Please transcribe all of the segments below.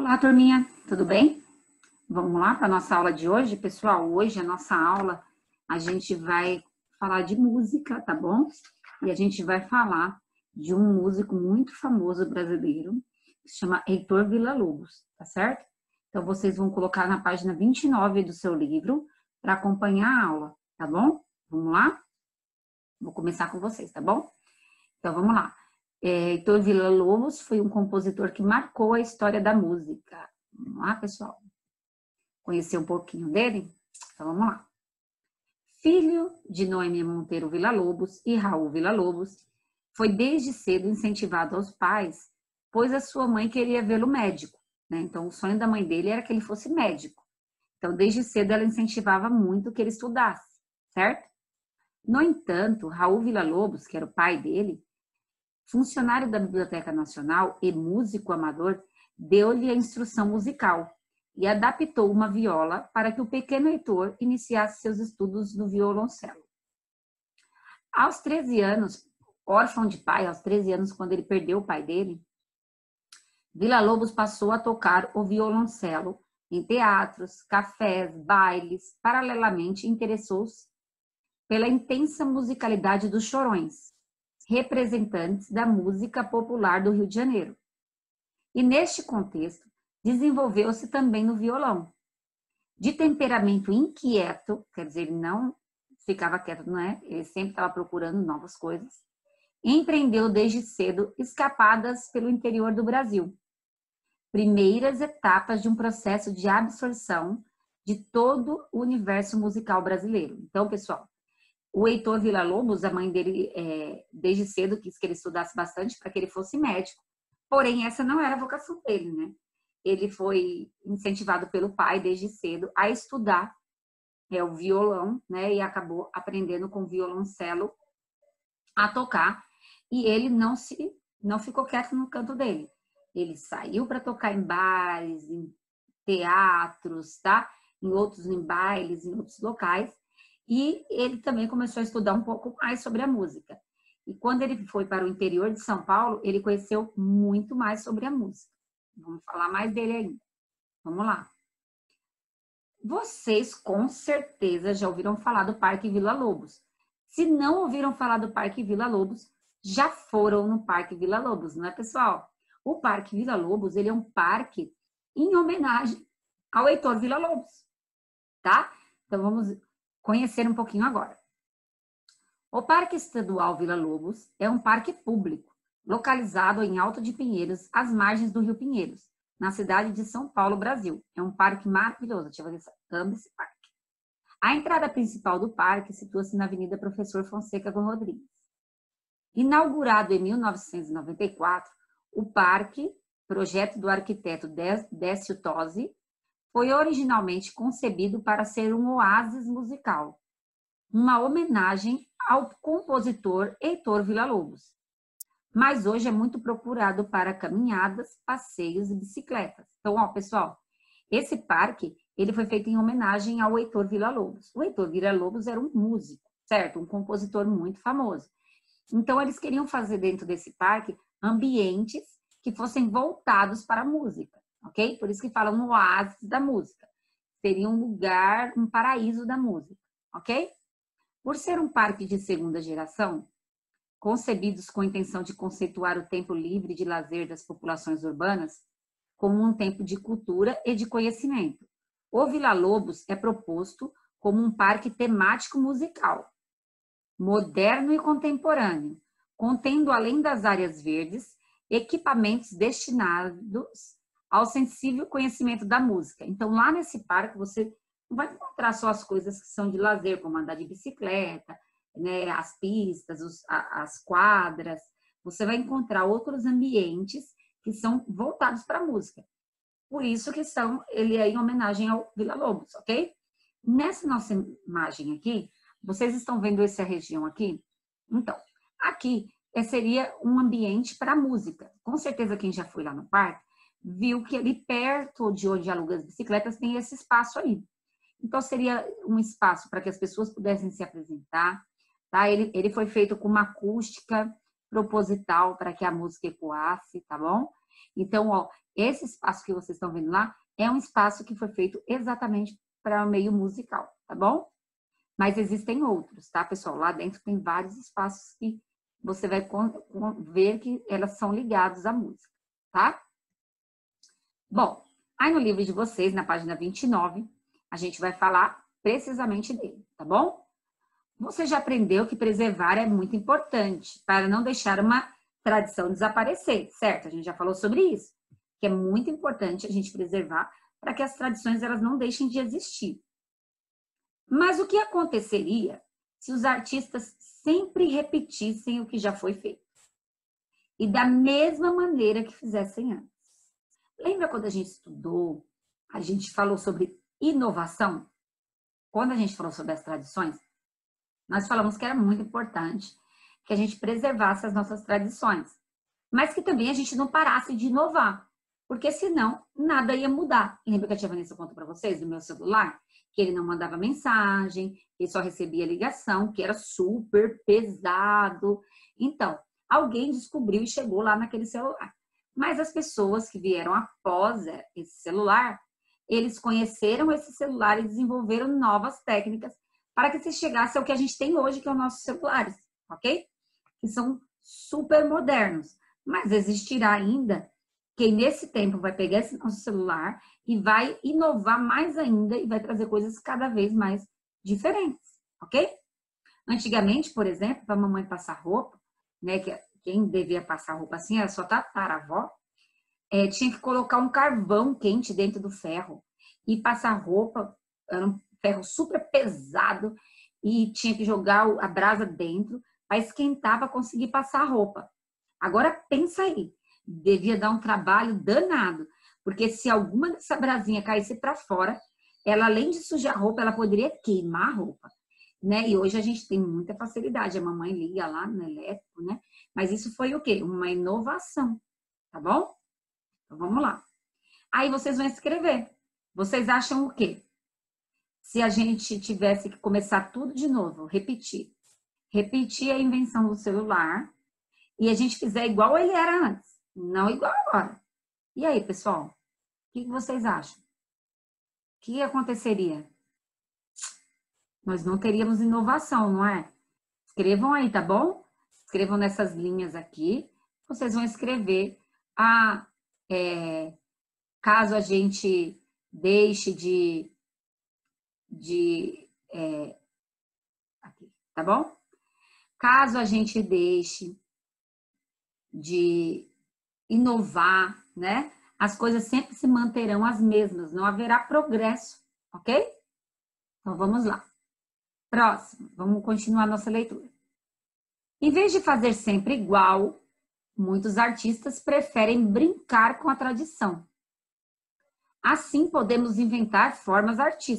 Olá, turminha, tudo bem? Vamos lá para a nossa aula de hoje, pessoal. Hoje, a nossa aula, a gente vai falar de música, tá bom? E a gente vai falar de um músico muito famoso brasileiro, que se chama Heitor Villa-Lobos, tá certo? Então, vocês vão colocar na página 29 do seu livro para acompanhar a aula, tá bom? Vamos lá? Vou começar com vocês, tá bom? Então, vamos lá. Heitor Villa-Lobos foi um compositor que marcou a história da música. Vamos lá, pessoal? Conhecer um pouquinho dele? Então, vamos lá. Filho de Noemi Monteiro Villa-Lobos e Raul Villa-Lobos, foi desde cedo incentivado aos pais, pois a sua mãe queria vê-lo médico, né? Então, o sonho da mãe dele era que ele fosse médico. Então, desde cedo, ela incentivava muito que ele estudasse, certo? No entanto, Raul Villa-Lobos, que era o pai dele, funcionário da Biblioteca Nacional e músico amador, deu-lhe a instrução musical e adaptou uma viola para que o pequeno Heitor iniciasse seus estudos no violoncelo. Aos 13 anos, órfão de pai, aos 13 anos, quando ele perdeu o pai dele, Villa-Lobos passou a tocar o violoncelo em teatros, cafés, bailes. Paralelamente, interessou-se pela intensa musicalidade dos chorões, representantes da música popular do Rio de Janeiro. E neste contexto, desenvolveu-se também no violão. De temperamento inquieto, quer dizer, ele não ficava quieto, não é? Ele sempre estava procurando novas coisas. Empreendeu desde cedo escapadas pelo interior do Brasil. Primeiras etapas de um processo de absorção de todo o universo musical brasileiro. Então, pessoal, o Heitor Villa-Lobos, a mãe dele, desde cedo quis que ele estudasse bastante para que ele fosse médico. Porém, essa não era a vocação dele, né? Ele foi incentivado pelo pai desde cedo a estudar o violão, né? E acabou aprendendo com o violoncelo a tocar. E ele não ficou quieto no canto dele. Ele saiu para tocar em bares, em teatros, tá? Em bailes, em outros locais. E ele também começou a estudar um pouco mais sobre a música. E quando ele foi para o interior de São Paulo, ele conheceu muito mais sobre a música. Vamos falar mais dele ainda. Vamos lá. Vocês com certeza já ouviram falar do Parque Villa-Lobos. Se não ouviram falar do Parque Villa-Lobos, já foram no Parque Villa-Lobos, não é, pessoal? O Parque Villa-Lobos, ele é um parque em homenagem ao Heitor Villa-Lobos, tá? Então, vamos conhecer um pouquinho agora. O Parque Estadual Villa-Lobos é um parque público, localizado em Alto de Pinheiros, às margens do Rio Pinheiros, na cidade de São Paulo, Brasil. É um parque maravilhoso, amo esse parque. A entrada principal do parque situa-se na Avenida Professor Fonseca Rodrigues. Inaugurado em 1994, o parque, projeto do arquiteto Décio Tosi, foi originalmente concebido para ser um oásis musical, uma homenagem ao compositor Heitor Villa-Lobos. Mas hoje é muito procurado para caminhadas, passeios e bicicletas. Então, ó, pessoal, esse parque, ele foi feito em homenagem ao Heitor Villa-Lobos. O Heitor Villa-Lobos era um músico, certo? Um compositor muito famoso. Então, eles queriam fazer dentro desse parque ambientes que fossem voltados para a música, ok? Por isso que falam um oásis da música. Seria um lugar, um paraíso da música, ok? Por ser um parque de segunda geração, concebidos com a intenção de conceituar o tempo livre de lazer das populações urbanas como um tempo de cultura e de conhecimento, o Villa-Lobos é proposto como um parque temático musical, moderno e contemporâneo, contendo, além das áreas verdes, equipamentos destinados ao sensível conhecimento da música. Então, lá nesse parque, você não vai encontrar só as coisas que são de lazer, como andar de bicicleta, né, as pistas, as quadras. Você vai encontrar outros ambientes que são voltados para a música. Por isso que ele é em homenagem ao Villa-Lobos, ok? Nessa nossa imagem aqui, vocês estão vendo essa região aqui? Então, aqui seria um ambiente para música. Com certeza quem já foi lá no parque viu que ali perto de onde aluga as bicicletas tem esse espaço aí. Então, seria um espaço para que as pessoas pudessem se apresentar. Tá? Ele foi feito com uma acústica proposital para que a música ecoasse, tá bom? Então, ó, esse espaço que vocês estão vendo lá é um espaço que foi feito exatamente para o meio musical, tá bom? Mas existem outros, tá, pessoal? Lá dentro tem vários espaços que você vai ver que elas são ligadas à música, tá? Bom, aí no livro de vocês, na página 29, a gente vai falar precisamente dele, tá bom? Você já aprendeu que preservar é muito importante para não deixar uma tradição desaparecer, certo? A gente já falou sobre isso, que é muito importante a gente preservar para que as tradições elas não deixem de existir. Mas o que aconteceria se os artistas sempre repetissem o que já foi feito? E da mesma maneira que fizessem antes. Lembra quando a gente estudou, a gente falou sobre inovação? Quando a gente falou sobre as tradições, nós falamos que era muito importante que a gente preservasse as nossas tradições, mas que também a gente não parasse de inovar, porque senão nada ia mudar. E lembra que a tia Vanessa contou para vocês do meu celular? Que ele não mandava mensagem, ele só recebia ligação, que era super pesado. Então, alguém descobriu e chegou lá naquele celular. Mas as pessoas que vieram após esse celular, eles conheceram esse celular e desenvolveram novas técnicas para que se chegasse ao que a gente tem hoje, que é os nossos celulares, ok? Que são super modernos. Mas existirá ainda quem nesse tempo vai pegar esse nosso celular e vai inovar mais ainda e vai trazer coisas cada vez mais diferentes, ok? Antigamente, por exemplo, para a mamãe passar roupa, né, que quem devia passar roupa assim era só tataravó, tinha que colocar um carvão quente dentro do ferro e passar roupa, era um ferro super pesado e tinha que jogar a brasa dentro para esquentar para conseguir passar a roupa. Agora pensa aí, devia dar um trabalho danado, porque se alguma dessa brasinha caísse para fora, ela além de sujar a roupa, ela poderia queimar a roupa, né? E hoje a gente tem muita facilidade, a mamãe liga lá no elétrico, né? Mas isso foi o quê? Uma inovação, tá bom? Então vamos lá. Aí vocês vão escrever. Vocês acham o quê? Se a gente tivesse que começar tudo de novo, repetir a invenção do celular e a gente fizer igual ele era antes, não igual agora. E aí, pessoal? O que vocês acham? O que aconteceria? Nós não teríamos inovação, não é? Escrevam aí, tá bom? Escrevam nessas linhas aqui. Vocês vão escrever caso a gente deixe aqui, tá bom? Caso a gente deixe de inovar, né? As coisas sempre se manterão as mesmas, não haverá progresso, ok? Então vamos lá. Próximo, vamos continuar nossa leitura. Em vez de fazer sempre igual, muitos artistas preferem brincar com a tradição. Assim podemos inventar formas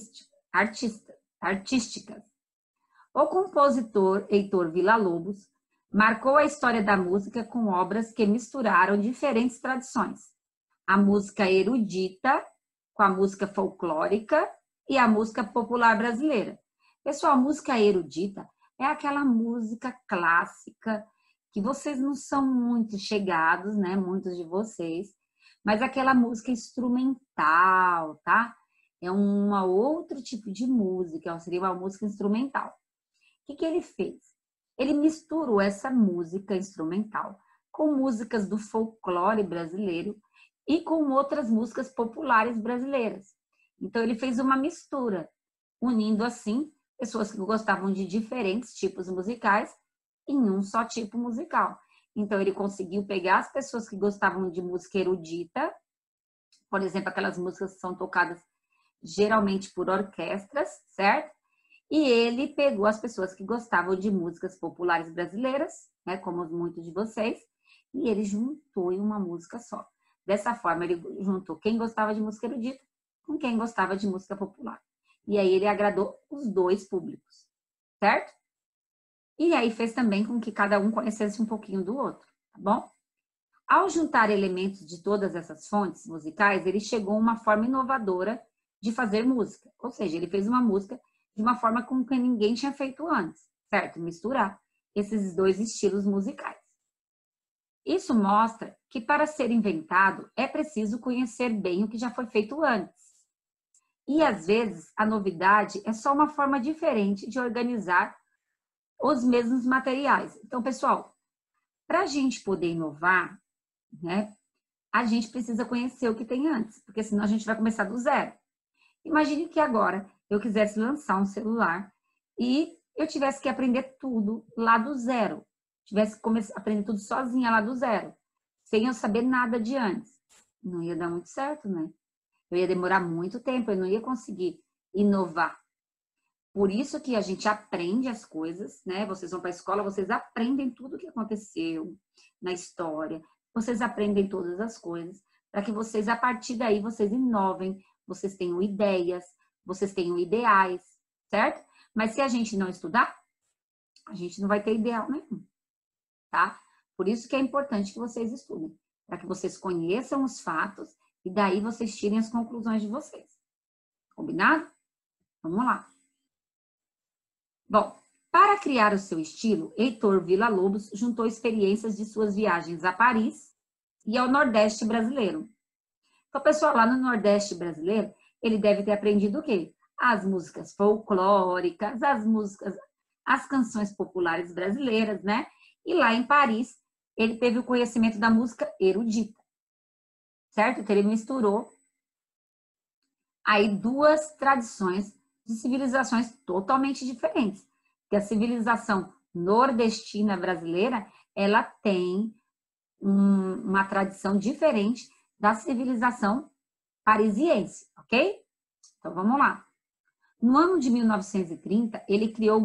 artísticas. O compositor Heitor Villa-Lobos marcou a história da música com obras que misturaram diferentes tradições. A música erudita com a música folclórica e a música popular brasileira. Pessoal, a música erudita é aquela música clássica que vocês não são muito chegados, né? Muitos de vocês, mas aquela música instrumental, tá? É um outro tipo de música, seria uma música instrumental. O que ele fez? Ele misturou essa música instrumental com músicas do folclore brasileiro e com outras músicas populares brasileiras. Então, ele fez uma mistura, unindo assim pessoas que gostavam de diferentes tipos musicais em um só tipo musical. Então, ele conseguiu pegar as pessoas que gostavam de música erudita, por exemplo, aquelas músicas que são tocadas geralmente por orquestras, certo? E ele pegou as pessoas que gostavam de músicas populares brasileiras, né, como muitos de vocês, e ele juntou em uma música só. Dessa forma, ele juntou quem gostava de música erudita com quem gostava de música popular. E aí ele agradou os dois públicos, certo? E aí fez também com que cada um conhecesse um pouquinho do outro, tá bom? Ao juntar elementos de todas essas fontes musicais, ele chegou a uma forma inovadora de fazer música. Ou seja, ele fez uma música de uma forma como que ninguém tinha feito antes, certo? Misturar esses dois estilos musicais. Isso mostra que para ser inventado é preciso conhecer bem o que já foi feito antes. E às vezes a novidade é só uma forma diferente de organizar os mesmos materiais. Então, pessoal, para a gente poder inovar, né, a gente precisa conhecer o que tem antes, porque senão a gente vai começar do zero. Imagine que agora eu quisesse lançar um celular e eu tivesse que aprender tudo lá do zero. Tivesse que aprender tudo sozinha lá do zero, sem eu saber nada de antes. Não ia dar muito certo, né? Eu ia demorar muito tempo, eu não ia conseguir inovar. Por isso que a gente aprende as coisas, né? Vocês vão para a escola, vocês aprendem tudo o que aconteceu na história, vocês aprendem todas as coisas, para que vocês, a partir daí, vocês inovem, vocês tenham ideias, vocês tenham ideais, certo? Mas se a gente não estudar, a gente não vai ter ideal nenhum, tá? Por isso que é importante que vocês estudem, para que vocês conheçam os fatos e daí vocês tirem as conclusões de vocês. Combinado? Vamos lá. Bom, para criar o seu estilo, Heitor Villa-Lobos juntou experiências de suas viagens a Paris e ao Nordeste brasileiro. Então, pessoal, lá no Nordeste brasileiro, ele deve ter aprendido o quê? As músicas folclóricas, as canções populares brasileiras, né? E lá em Paris, ele teve o conhecimento da música erudita, certo? Então, ele misturou aí duas tradições de civilizações totalmente diferentes. Porque a civilização nordestina brasileira, ela tem uma tradição diferente da civilização parisiense, ok? Então, vamos lá. No ano de 1930, ele criou o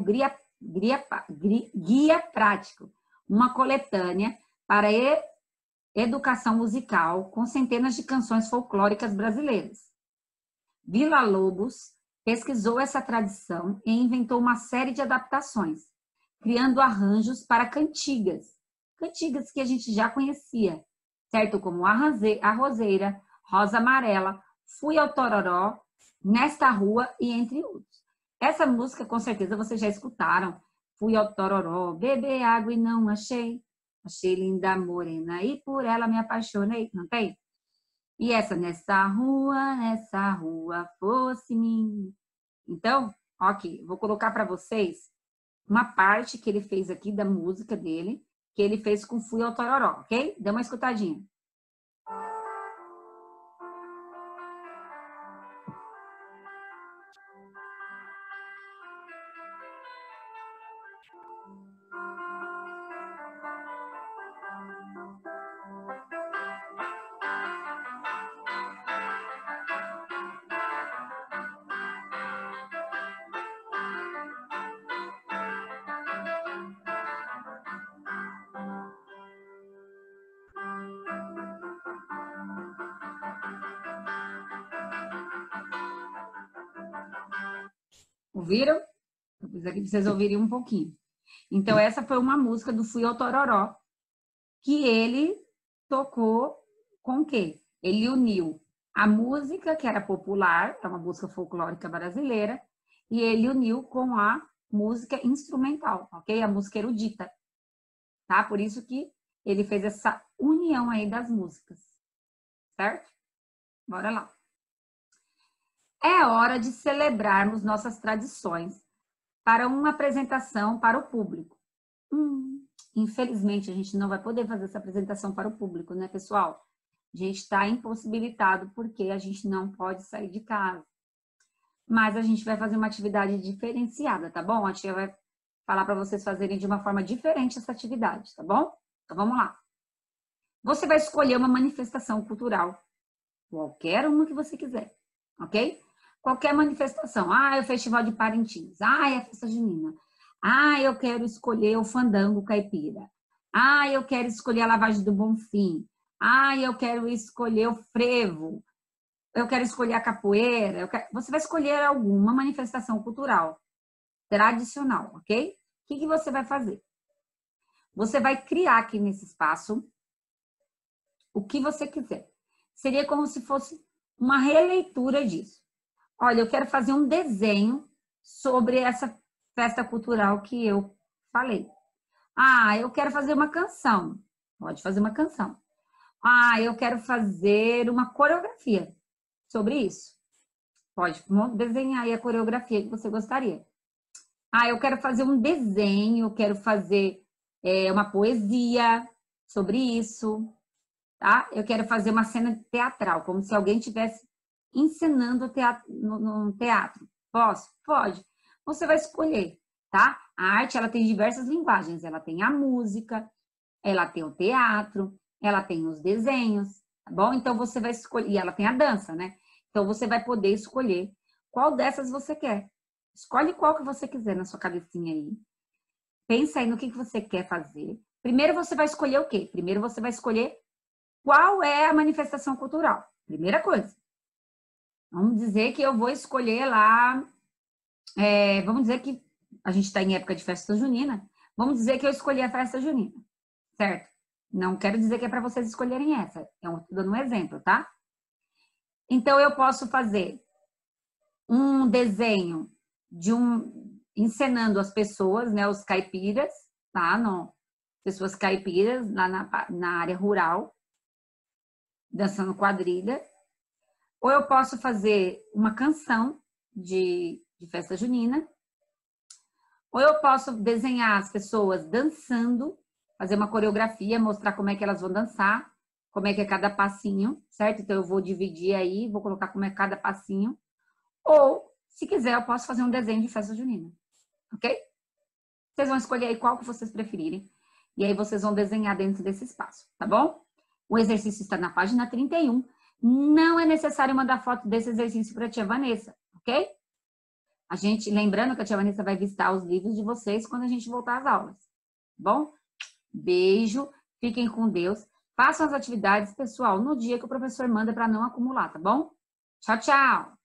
Guia Prático, uma coletânea para educação musical com centenas de canções folclóricas brasileiras. Villa-Lobos pesquisou essa tradição e inventou uma série de adaptações, criando arranjos para cantigas que a gente já conhecia, certo? Como a Roseira, Rosa Amarela, Fui ao Tororó, Nesta Rua e entre outros. Essa música, com certeza, vocês já escutaram. Fui ao Tororó, beber água e não achei. Achei linda morena e por ela me apaixonei. Não tem? E essa, nessa rua, fosse minha. Então, ok, vou colocar para vocês uma parte que ele fez aqui da música dele, que ele fez com Fui ao Tororó, ok? Dê uma escutadinha. Ouviram? Eu pus aqui para vocês ouvirem um pouquinho. Então, essa foi uma música do Fui ao Tororó, que ele tocou com o quê? Ele uniu a música, que era popular, é uma música folclórica brasileira, e ele uniu com a música instrumental, ok? A música erudita, tá? Por isso que ele fez essa união aí das músicas, certo? Bora lá. É hora de celebrarmos nossas tradições para uma apresentação para o público. Infelizmente, a gente não vai poder fazer essa apresentação para o público, né, pessoal? A gente está impossibilitado porque a gente não pode sair de casa. Mas a gente vai fazer uma atividade diferenciada, tá bom? A tia vai falar para vocês fazerem de uma forma diferente essa atividade, tá bom? Então, vamos lá. Você vai escolher uma manifestação cultural, qualquer uma que você quiser, ok? Qualquer manifestação. É o Festival de Parintins. É a Festa Junina. Eu quero escolher o Fandango Caipira. Eu quero escolher a Lavagem do Bonfim. Eu quero escolher o frevo. Eu quero escolher a capoeira. Você vai escolher alguma manifestação cultural tradicional, ok? O que você vai fazer? Você vai criar aqui nesse espaço o que você quiser. Seria como se fosse uma releitura disso. Olha, eu quero fazer um desenho sobre essa festa cultural que eu falei. Eu quero fazer uma canção. Pode fazer uma canção. Ah, eu quero fazer uma coreografia sobre isso. Pode desenhar aí a coreografia que você gostaria. Ah, eu quero fazer um desenho, eu quero fazer uma poesia sobre isso, tá? Eu quero fazer uma cena teatral, como se alguém estivesse encenando no teatro. Posso? Pode. Você vai escolher, tá? A arte, ela tem diversas linguagens. Ela tem a música, ela tem o teatro, ela tem os desenhos, tá bom? Então, você vai escolher... E ela tem a dança, né? Então, você vai poder escolher qual dessas você quer. Escolhe qual que você quiser na sua cabecinha aí. Pensa aí no que você quer fazer. Primeiro, você vai escolher o quê? Primeiro, você vai escolher qual é a manifestação cultural. Primeira coisa. Vamos dizer que eu vou escolher lá... vamos dizer que a gente está em época de festa junina. Vamos dizer que eu escolhi a festa junina, certo? Não quero dizer que é para vocês escolherem essa. Eu estou dando um exemplo, tá? Então, eu posso fazer um desenho encenando as pessoas, né? Os caipiras, tá? Pessoas caipiras lá na área rural, dançando quadrilha. Ou eu posso fazer uma canção de festa junina. Ou eu posso desenhar as pessoas dançando, fazer uma coreografia, mostrar como é que elas vão dançar, como é que é cada passinho, certo? Então, eu vou dividir aí, vou colocar como é cada passinho. Ou, se quiser, eu posso fazer um desenho de festa junina, ok? Vocês vão escolher aí qual que vocês preferirem. E aí, vocês vão desenhar dentro desse espaço, tá bom? O exercício está na página 31. Não é necessário mandar foto desse exercício para a tia Vanessa, ok? Lembrando que a tia Vanessa vai visitar os livros de vocês quando a gente voltar às aulas, tá bom? Beijo, fiquem com Deus. Façam as atividades, pessoal, no dia que o professor manda para não acumular, tá bom? Tchau, tchau!